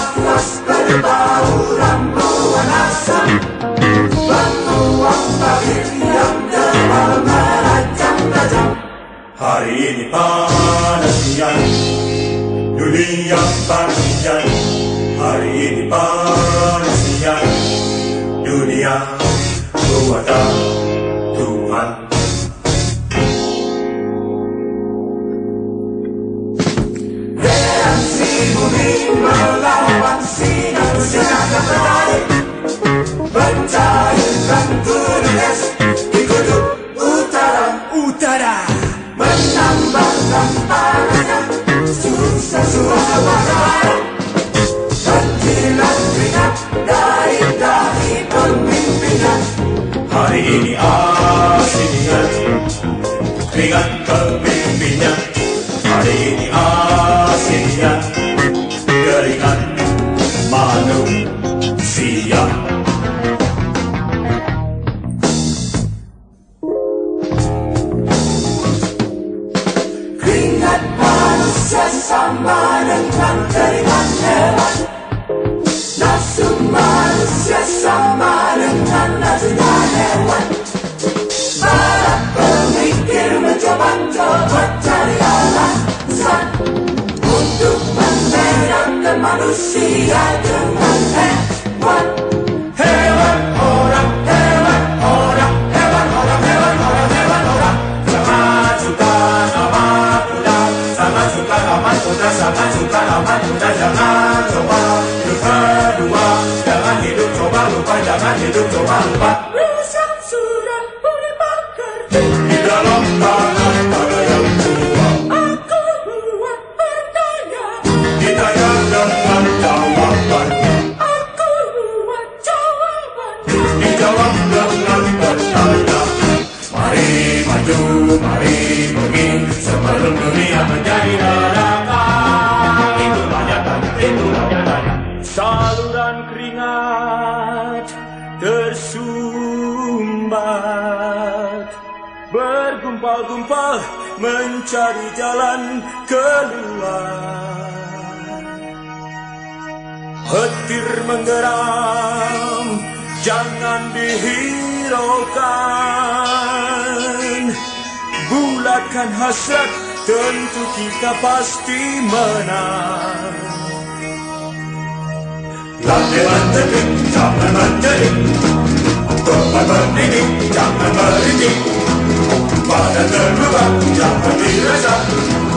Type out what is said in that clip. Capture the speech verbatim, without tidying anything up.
nafas berbau rambuan asam, batuan tabir yang tebal merajam-rajam. Hari ini panas siang, dunia panggilan. Hari ini panas siang, dunia buatan Tuhan. Reaksi bumi melawan sinar sinar matahari, mencairkan gunung es di kutub utara. Utara Menambahkan panasnya susah suasana, menjilat keringat dari dahi pemimpinnya. hari ini aslinya keringat pemimpinnya. Hari ini aslinya keringat manusia. Keringat manusia sama dengan keringat hewan. Nafsu manusia sama dengan nafsunya hewan. Para pemikir mencoba-coba cari alasan untuk membedakan manusia dengan hewan. Hewan orang, hewan orang, hewan orang, hewan orang, hewan orang. Sama suka sama kuda, sama suka sama kuda, sama suka sama kuda. Jangan coba hidup berdua, jangan hidup coba lupa, jangan hidup coba lupa. Rusak sudah boleh bekerja Di dalam tangan ada yang tua, aku buat bertanya, ditanya dengan jawabannya, aku buat jawabannya. dijawab dengan bertanya. Mari maju, mari pergi, sebelum dunia menjadi neraka. Itulah nyatanya, itulah nyatanya. Saluran keringat tersumbat, bergumpal-gumpal mencari jalan keluar. Petir menggeram, jangan dihiraukan. Bulatkan hasrat, tentu kita pasti menang. Lantai berteduh, jangan berteduh. Tempat berdiri, jangan berhenti. Badan terbuka, jangan dirasa.